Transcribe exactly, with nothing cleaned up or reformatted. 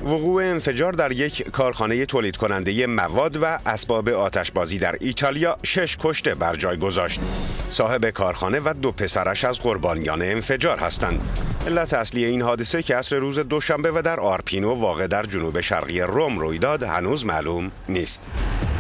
وقوع انفجار در یک کارخانه تولید کننده مواد و اسباب آتشبازی در ایتالیا شش کشته بر جای گذاشت. صاحب کارخانه و دو پسرش از قربانیان انفجار هستند. علت اصلی این حادثه که عصر روز دوشنبه و در آرپینو واقع در جنوب شرقی روم روی داد هنوز معلوم نیست.